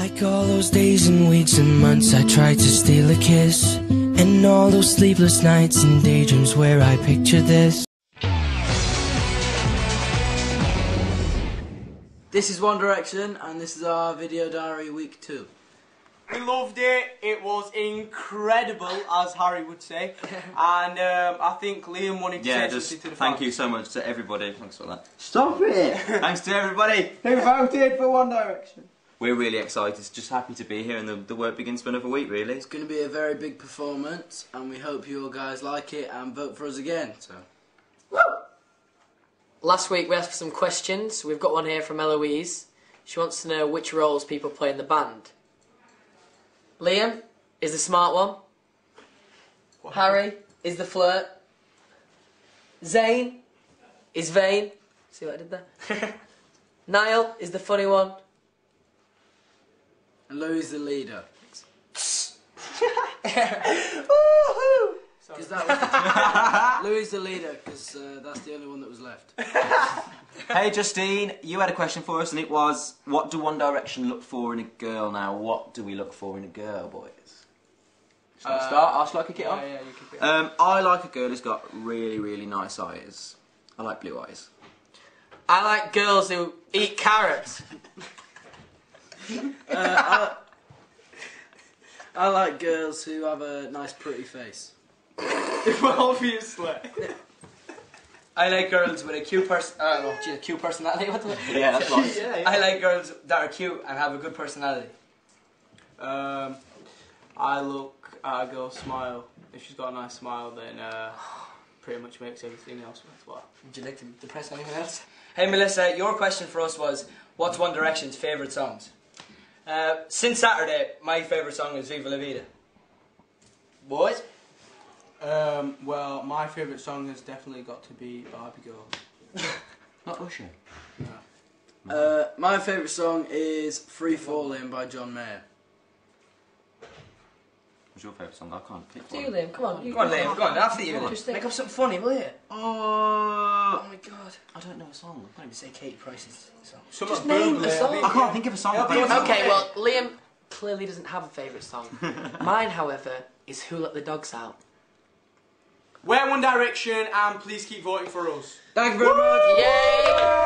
Like all those days and weeks and months I tried to steal a kiss, and all those sleepless nights and daydreams where I picture this. This is One Direction, and this is our video diary week 2. We loved it. It was incredible, as Harry would say. And I think Liam wanted to say something to the thank fans. you so much to everybody. Thanks for that. Stop it! Thanks to everybody. Who voted for One Direction? We're really excited, just happy to be here, and the work begins for another week, really. It's going to be a very big performance, and we hope you all guys like it and vote for us again. So, last week we asked for some questions. We've got one here from Eloise. She wants to know which roles people play in the band. Liam is the smart one. Harry is the flirt. Zayn is vain. See what I did there? Niall is the funny one. and Louis the leader. Because that was Louis the leader, because that's the only one that was left. Hey Justine, you had a question for us, and it was, what do One Direction look for in a girl now? What do we look for in a girl, boys? Shall I start? Shall I kick it off? Yeah, you kick it off. I like a girl who's got really, really nice eyes. I like blue eyes. I like girls who eat carrots. I like girls who have a nice pretty face. Obviously. I like girls with a cute cute personality. What the? Yeah, that's nice. I like girls that are cute and have a good personality. I look at a girl's smile. If she's got a nice smile, then pretty much makes everything else worthwhile. Would you like to depress anyone else? Hey Melissa, your question for us was, what's One Direction's favourite songs? Since Saturday, my favourite song is Viva La Vida. Boys? Well, my favourite song has definitely got to be Barbie Girl. Not Usher. My favourite song is Free Fallin' by John Mayer. What's your favourite song? I can't pick Do you, one. Liam? Come on. Go on Liam, go on, after you then. Just think. Make up something funny, will you? Oh, Oh my god. I don't know a song. I can't even say Katie Price's song. Just name a song. I can't think of a song. Okay, well, Liam clearly doesn't have a favourite song. Mine, however, is Who Let the Dogs Out. We're One Direction, and please keep voting for us. Thank you very much. Yay!